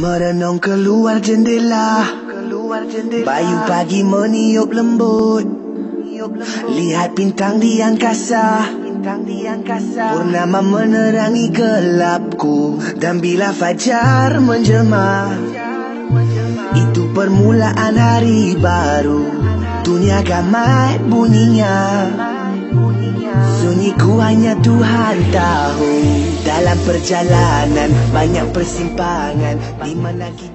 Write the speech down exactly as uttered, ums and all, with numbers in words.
Merenung keluar jendela, bayu pagi meniup lembut. Lihat bintang di angkasa, purnama menerangi gelapku. Dan bila fajar menjelma, itu permulaan hari baru. Dunia gamai bunyinya, sunyiku hanya Tuhan tahu. Dalam perjalanan banyak persimpangan, di mana kita